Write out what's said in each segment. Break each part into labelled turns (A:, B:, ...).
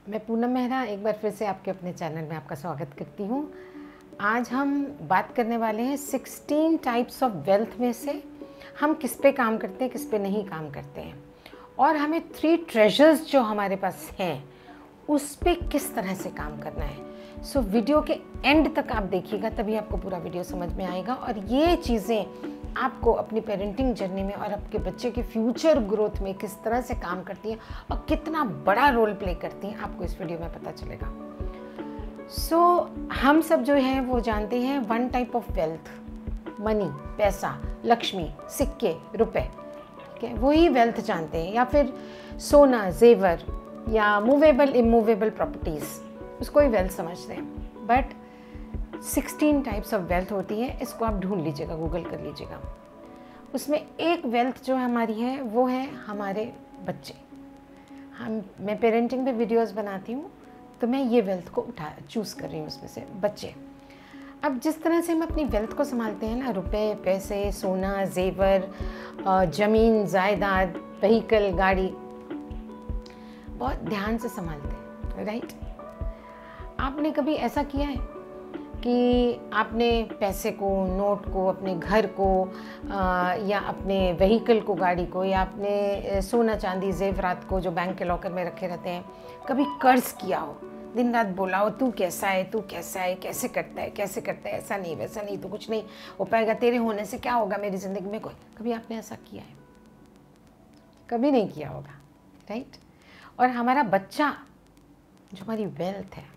A: मैं पूनम मेहरा एक बार फिर से आपके अपने चैनल में आपका स्वागत करती हूँ। आज हम बात करने वाले हैं 16 टाइप्स ऑफ वेल्थ में से हम किस पे काम करते हैं, किस पे नहीं काम करते हैं, और हमें 3 ट्रेजर्स जो हमारे पास हैं उस पे किस तरह से काम करना है। सो वीडियो के एंड तक आप देखिएगा, तभी आपको पूरा वीडियो समझ में आएगा और ये चीज़ें आपको अपनी पेरेंटिंग जर्नी में और आपके बच्चे के फ्यूचर ग्रोथ में किस तरह से काम करती हैं और कितना बड़ा रोल प्ले करती हैं, आपको इस वीडियो में पता चलेगा। सो हम सब जो हैं वो जानते हैं 1 टाइप ऑफ वेल्थ, मनी, पैसा, लक्ष्मी, सिक्के, रुपए, ठीक है, वही वेल्थ जानते हैं, या फिर सोना, जेवर या मूवेबल इमूवेबल प्रॉपर्टीज़, उसको ही वेल्थ समझते हैं। बट 16 टाइप्स ऑफ वेल्थ होती है, इसको आप ढूंढ लीजिएगा, गूगल कर लीजिएगा। उसमें एक वेल्थ जो हमारी है वो है हमारे बच्चे। मैं पेरेंटिंग पे वीडियोस बनाती हूँ, तो मैं ये वेल्थ को चूज़ कर रही हूँ, उसमें से बच्चे। अब जिस तरह से हम अपनी वेल्थ को संभालते हैं ना, रुपए, पैसे, सोना, जेवर, ज़मीन, जायदाद, व्हीकल, गाड़ी, बहुत ध्यान से संभालते हैं, राइट। आपने कभी ऐसा किया है कि आपने पैसे को, नोट को, अपने घर को या अपने व्हीकल को, गाड़ी को, या अपने सोना चांदी जेवरात को जो बैंक के लॉकर में रखे रहते हैं, कभी कर्ज किया हो, दिन रात बोला हो तू कैसा है, तू कैसा है, कैसे करता है, कैसे करता है, ऐसा नहीं वैसा नहीं, तो कुछ नहीं हो पाएगा, तेरे होने से क्या होगा मेरी ज़िंदगी में, कोई कभी आपने ऐसा किया है? कभी नहीं किया होगा, राइट। और हमारा बच्चा जो हमारी वेल्थ है,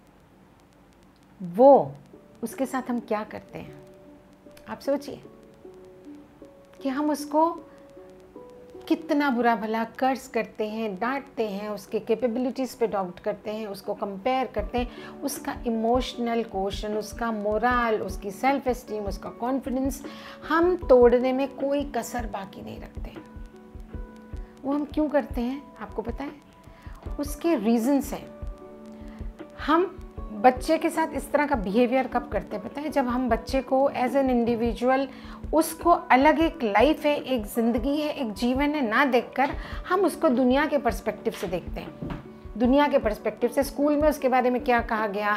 A: वो उसके साथ हम क्या करते हैं, आप सोचिए कि हम उसको कितना बुरा भला कर्ज करते हैं, डांटते हैं, उसके कैपेबिलिटीज़ पे डाउट करते हैं, उसको कंपेयर करते हैं, उसका इमोशनल क्वेश्चन, उसका मोरल, उसकी सेल्फ एस्टीम, उसका कॉन्फिडेंस हम तोड़ने में कोई कसर बाकी नहीं रखते हैं। वो हम क्यों करते हैं आपको पता है? उसके रीजंस हैं। हम बच्चे के साथ इस तरह का बिहेवियर कब करते हैं पता है? जब हम बच्चे को एज एन इंडिविजुअल, उसको अलग एक लाइफ है, एक ज़िंदगी है, एक जीवन है ना देखकर हम उसको दुनिया के पर्सपेक्टिव से देखते हैं। दुनिया के पर्सपेक्टिव से स्कूल में उसके बारे में क्या कहा गया,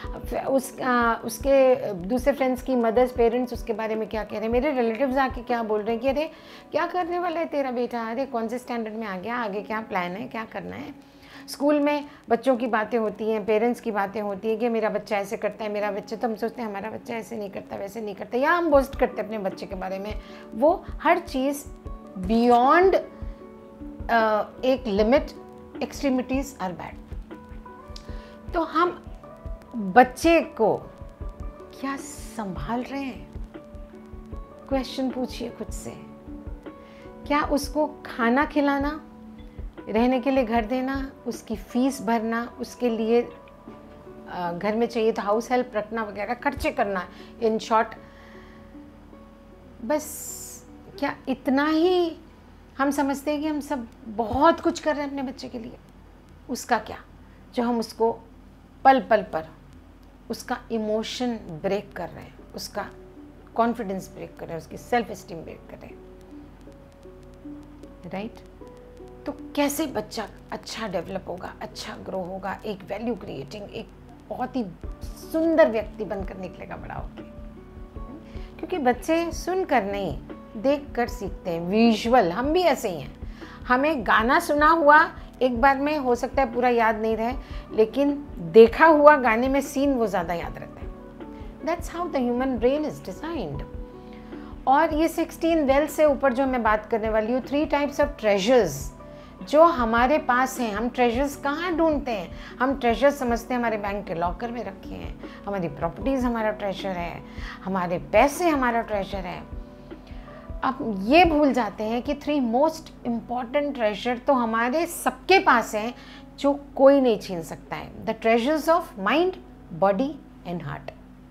A: उसके दूसरे फ्रेंड्स की मदर्स, पेरेंट्स उसके बारे में क्या कह रहे हैं, मेरे रिलेटिव्स आके क्या बोल रहे हैं कि अरे क्या करने वाला है तेरा बेटा, अरे कौन से स्टैंडर्ड में आ गया, आगे क्या प्लान है, क्या करना है। स्कूल में बच्चों की बातें होती हैं, पेरेंट्स की बातें होती हैं कि मेरा बच्चा ऐसे करता है, मेरा बच्चा, तो हम सोचते हैं हमारा बच्चा ऐसे नहीं करता, वैसे नहीं करता, या हम बोस्ट करते हैं अपने बच्चे के बारे में। वो हर चीज़ बियॉन्ड एक लिमिट, एक्सट्रीमिटीज़ आर बैड। तो हम बच्चे को क्या संभाल रहे हैं? क्वेश्चन पूछिए खुद से। क्या उसको खाना खिलाना, रहने के लिए घर देना, उसकी फीस भरना, उसके लिए घर में चाहिए तो हाउस हेल्प रखना वगैरह खर्चे करना, इन शॉर्ट, बस क्या इतना ही हम समझते हैं कि हम सब बहुत कुछ कर रहे हैं अपने बच्चे के लिए? उसका क्या जो हम उसको पल पल पर उसका इमोशन ब्रेक कर रहे हैं, उसका कॉन्फिडेंस ब्रेक कर रहे हैं, उसकी सेल्फ एस्टीम ब्रेक कर रहे हैं, राइट। तो कैसे बच्चा अच्छा डेवलप होगा, अच्छा ग्रो होगा, एक वैल्यू क्रिएटिंग, एक बहुत ही सुंदर व्यक्ति बनकर निकलेगा बड़ा होकर? क्योंकि बच्चे सुनकर नहीं, देखकर सीखते हैं, विजुअल। हम भी ऐसे ही हैं। हमें गाना सुना हुआ एक बार में हो सकता है पूरा याद नहीं रहे, लेकिन देखा हुआ गाने में सीन वो ज़्यादा याद रहता है। That's how the human brain is designed. और ये 16 वेल्थ से ऊपर जो मैं बात करने वाली हूँ, 3 टाइप्स ऑफ ट्रेजर्स जो हमारे पास हैं। हम ट्रेजर्स कहाँ ढूंढते हैं? हम ट्रेजर्स समझते हैं हमारे बैंक के लॉकर में रखे हैं, हमारी प्रॉपर्टीज़ हमारा ट्रेजर है, हमारे पैसे हमारा ट्रेजर है। अब ये भूल जाते हैं कि 3 मोस्ट इम्पॉर्टेंट ट्रेजर तो हमारे सबके पास हैं, जो कोई नहीं छीन सकता है। The treasures of mind, body and heart.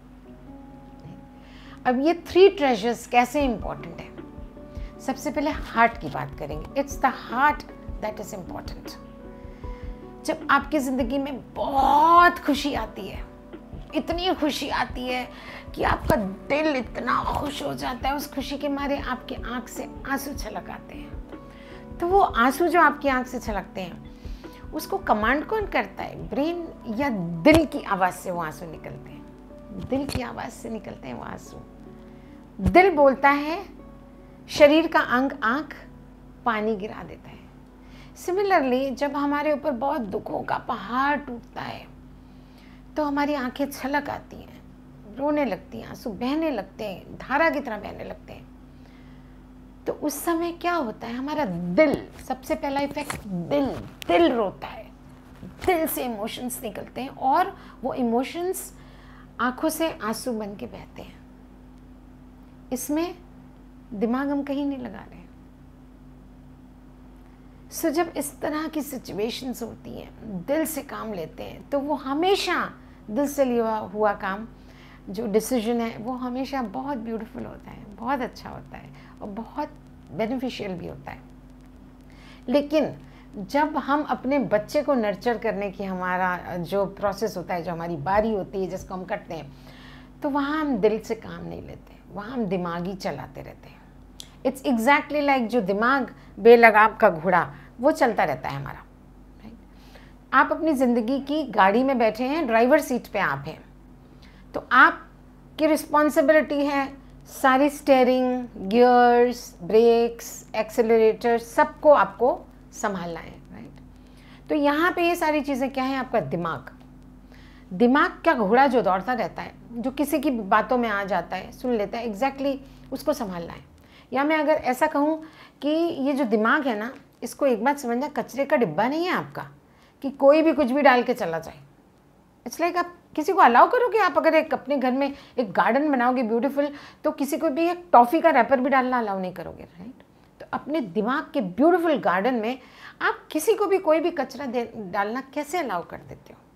A: अब ये 3 ट्रेजर्स कैसे इम्पॉर्टेंट है? सबसे पहले हार्ट की बात करेंगे। It's the heart that is important. जब आपकी ज़िंदगी में बहुत खुशी आती है, इतनी खुशी आती है कि आपका दिल इतना खुश हो जाता है, उस खुशी के मारे आपकी आंख से आंसू छलक आते हैं, तो वो आंसू जो आपकी आंख से छलकते हैं उसको कमांड कौन करता है? ब्रेन या दिल की आवाज़ से वो आंसू निकलते हैं। दिल की आवाज़ से निकलते हैं वो आंसू। दिल बोलता है, शरीर का अंग आँख पानी गिरा देता है। सिमिलरली जब हमारे ऊपर बहुत दुखों का पहाड़ टूटता है तो हमारी आंखें छलक आती हैं, रोने लगती हैं, आंसू बहने लगते हैं, धारा की तरह बहने लगते हैं। तो उस समय क्या होता है? हमारा दिल, सबसे पहला इफेक्ट दिल रोता है। दिल से इमोशंस निकलते हैं और वो इमोशंस आंखों से आंसू बन के बहते हैं। इसमें दिमाग हम कहीं नहीं लगा रहे। सो जब इस तरह की सिचुएशंस होती हैं, दिल से काम लेते हैं, तो वो हमेशा दिल से लिया हुआ काम, जो डिसीजन है, वो हमेशा बहुत ब्यूटीफुल होता है, बहुत अच्छा होता है और बहुत बेनिफिशियल भी होता है। लेकिन जब हम अपने बच्चे को नर्चर करने की हमारा जो प्रोसेस होता है, जो हमारी बारी होती है जिसको हम करते हैं, तो वहाँ हम दिल से काम नहीं लेते, वहाँ हम दिमागी चलाते रहते हैं। इट्स एग्जैक्टली लाइक जो दिमाग बेलगाम का घोड़ा वो चलता रहता है हमारा। आप अपनी ज़िंदगी की गाड़ी में बैठे हैं, ड्राइवर सीट पे आप हैं, तो आपकी रिस्पॉन्सिबिलिटी है सारी स्टीयरिंग, गियर्स, ब्रेक्स, एक्सेलरेटर सबको आपको संभालना है, राइट। तो यहाँ पे ये सारी चीज़ें क्या है? आपका दिमाग का घोड़ा जो दौड़ता रहता है, जो किसी की बातों में आ जाता है, सुन लेता है, एग्जैक्टली उसको संभालना है। या मैं अगर ऐसा कहूँ कि ये जो दिमाग है ना, इसको एक बात समझना, कचरे का डिब्बा नहीं है आपका कि कोई भी कुछ भी डाल के चला जाए। इट्स लाइक आप किसी को अलाउ करोगे? आप अगर एक अपने घर में एक गार्डन बनाओगे ब्यूटीफुल, तो किसी को भी एक टॉफ़ी का रैपर भी डालना अलाउ नहीं करोगे, राइट। तो अपने दिमाग के ब्यूटीफुल गार्डन में आप किसी को भी कोई भी कचरा डालना कैसे अलाउ कर देते हो?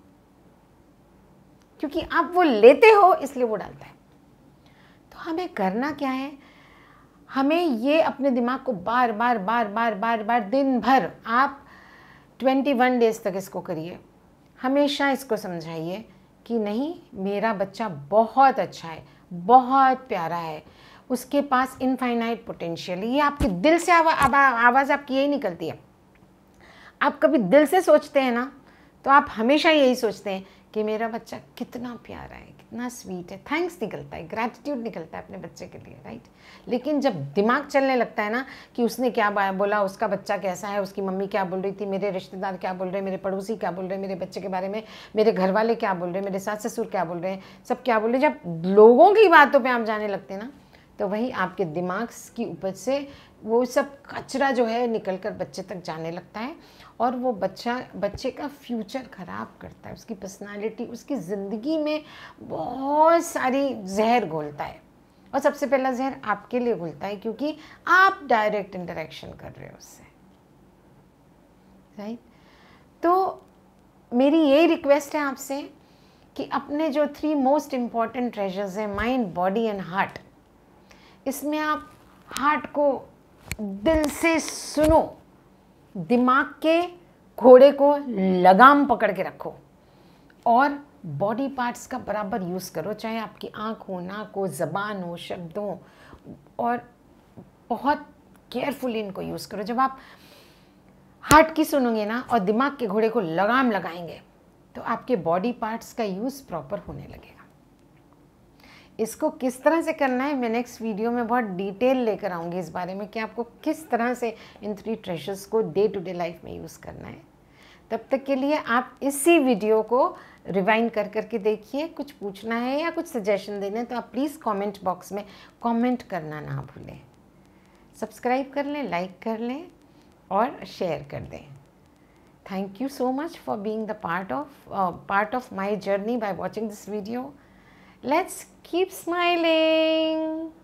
A: क्योंकि आप वो लेते हो, इसलिए वो डालता है। तो हमें करना क्या है? हमें ये अपने दिमाग को बार बार दिन भर, आप 21 डेज तक इसको करिए, हमेशा इसको समझाइए कि नहीं, मेरा बच्चा बहुत अच्छा है, बहुत प्यारा है, उसके पास इनफाइनाइट पोटेंशियल। ये आपके दिल से आवाज़ आपकी यही निकलती है। आप कभी दिल से सोचते हैं ना, तो आप हमेशा यही सोचते हैं कि मेरा बच्चा कितना प्यारा है, कितना स्वीट है, थैंक्स निकलता है, ग्रैटिट्यूड निकलता है अपने बच्चे के लिए, राइट। लेकिन जब दिमाग चलने लगता है ना कि उसने क्या बोला, उसका बच्चा कैसा है, उसकी मम्मी क्या बोल रही थी, मेरे रिश्तेदार क्या बोल रहे हैं, मेरे पड़ोसी क्या बोल रहे हैं मेरे बच्चे के बारे में, मेरे घर वाले क्या बोल रहे हैं, मेरे सास ससुर क्या बोल रहे हैं, सब क्या बोल रहे हैं, जब लोगों की बातों पर आप जाने लगते हैं ना, तो वही आपके दिमाग की उपज से वो सब कचरा जो है निकल कर बच्चे तक जाने लगता है और वो बच्चे का फ्यूचर ख़राब करता है, उसकी पर्सनालिटी, उसकी ज़िंदगी में बहुत सारी जहर घोलता है। और सबसे पहला जहर आपके लिए घोलता है, क्योंकि आप डायरेक्ट इंटरेक्शन कर रहे हो उससे, राइट। तो मेरी यही रिक्वेस्ट है आपसे कि अपने जो 3 मोस्ट इम्पॉर्टेंट ट्रेजर्स हैं, माइंड, बॉडी एंड हार्ट, इसमें आप हार्ट को दिल से सुनो, दिमाग के घोड़े को लगाम पकड़ के रखो और बॉडी पार्ट्स का बराबर यूज़ करो, चाहे आपकी आँख हो, नाक हो, ज़बान हो, शब्द हो, और बहुत केयरफुली इनको यूज़ करो। जब आप हार्ट की सुनोगे ना और दिमाग के घोड़े को लगाम लगाएंगे, तो आपके बॉडी पार्ट्स का यूज़ प्रॉपर होने लगेगा। इसको किस तरह से करना है, मैं नेक्स्ट वीडियो में बहुत डिटेल लेकर आऊँगी इस बारे में कि आपको किस तरह से इन 3 ट्रेजर्स को डे टू डे लाइफ में यूज़ करना है। तब तक के लिए आप इसी वीडियो को रिवाइंड कर करके देखिए। कुछ पूछना है या कुछ सजेशन देना है तो आप प्लीज़ कमेंट बॉक्स में कमेंट करना ना भूलें। सब्सक्राइब कर लें, लाइक कर लें और शेयर कर दें। Thank you so much for being the part of my journey by watching this video. Let's keep smiling.